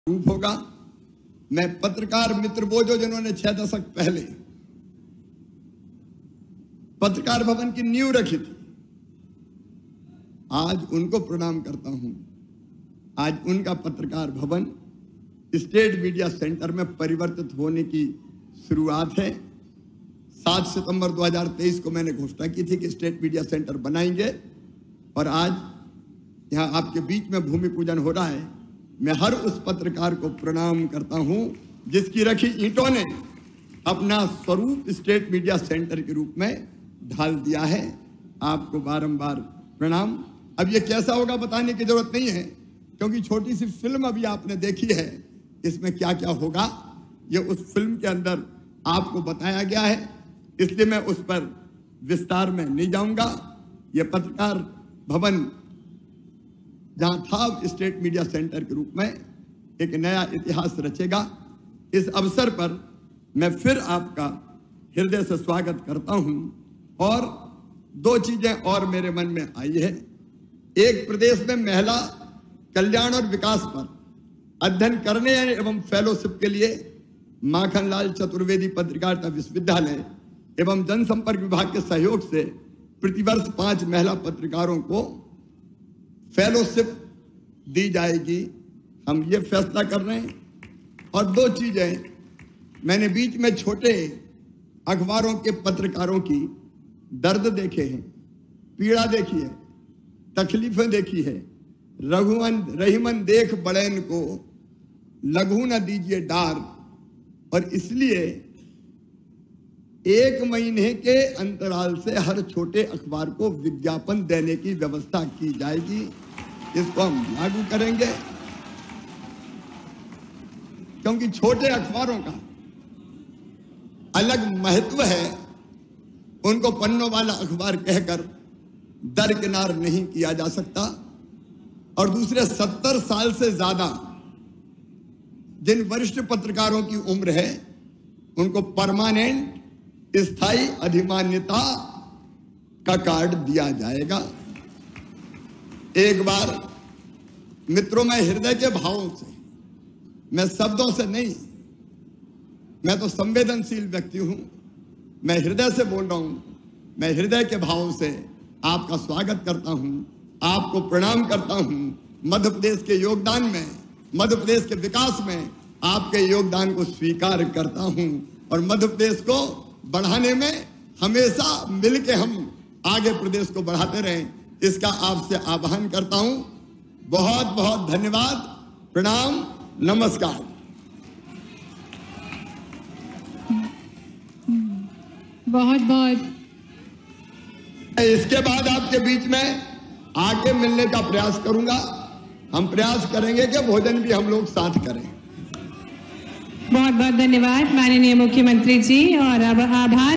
रूप होगा। मैं पत्रकार मित्र वो जो जिन्होंने 6 दशक पहले पत्रकार भवन की नींव रखी थी, आज उनको प्रणाम करता हूं। आज उनका पत्रकार भवन स्टेट मीडिया सेंटर में परिवर्तित होने की शुरुआत है। 7 सितंबर 2023 को मैंने घोषणा की थी कि स्टेट मीडिया सेंटर बनाएंगे और आज यहां आपके बीच में भूमि पूजन हो रहा है। मैं हर उस पत्रकार को प्रणाम करता हूं जिसकी रखी ईंटों ने अपना स्वरूप स्टेट मीडिया सेंटर के रूप में ढाल दिया है। आपको बारंबार प्रणाम। अब ये कैसा होगा बताने की जरूरत नहीं है, क्योंकि छोटी सी फिल्म अभी आपने देखी है, इसमें क्या क्या होगा ये उस फिल्म के अंदर आपको बताया गया है, इसलिए मैं उस पर विस्तार में नहीं जाऊंगा। ये पत्रकार भवन जहां था स्टेट मीडिया सेंटर के रूप में एक नया इतिहास रचेगा। इस अवसर पर मैं फिर आपका हृदय से स्वागत करता हूं। और 2 चीजें और मेरे मन में आई है। एक, प्रदेश में महिला कल्याण और विकास पर अध्ययन करने एवं फेलोशिप के लिए माखनलाल चतुर्वेदी पत्रकारिता विश्वविद्यालय एवं जनसंपर्क विभाग के सहयोग से प्रतिवर्ष 5 महिला पत्रकारों को फेलोशिप दी जाएगी। हम ये फैसला कर रहे हैं। और 2 चीजें, मैंने बीच में छोटे अखबारों के पत्रकारों की दर्द देखे हैं, पीड़ा देखी है, तकलीफें देखी है। रहीमन देख बड़ैन को लघु न दीजिए डार, और इसलिए 1 महीने के अंतराल से हर छोटे अखबार को विज्ञापन देने की व्यवस्था की जाएगी। इसको हम लागू करेंगे, क्योंकि छोटे अखबारों का अलग महत्व है। उनको पन्नों वाला अखबार कहकर दरकिनार नहीं किया जा सकता। और दूसरे 70 साल से ज्यादा जिन वरिष्ठ पत्रकारों की उम्र है, उनको परमानेंट स्थायी अधिमान्यता का कार्ड दिया जाएगा। एक बार मित्रों, मैं हृदय के भावों से, मैं शब्दों से नहीं, मैं तो संवेदनशील व्यक्ति हूं, मैं हृदय से बोल रहा हूं। मैं हृदय के भावों से आपका स्वागत करता हूं, आपको प्रणाम करता हूं। मध्य प्रदेश के योगदान में, मध्य प्रदेश के विकास में आपके योगदान को स्वीकार करता हूं, और मध्य प्रदेश को बढ़ाने में हमेशा मिलके हम आगे प्रदेश को बढ़ाते रहें, इसका आपसे आह्वान करता हूं। बहुत बहुत धन्यवाद, प्रणाम, नमस्कार। बहुत बहुत। इसके बाद आपके बीच में आके मिलने का प्रयास करूंगा। हम प्रयास करेंगे कि भोजन भी हम लोग साथ करें। बहुत बहुत धन्यवाद माननीय मुख्यमंत्री जी, और अब आभार।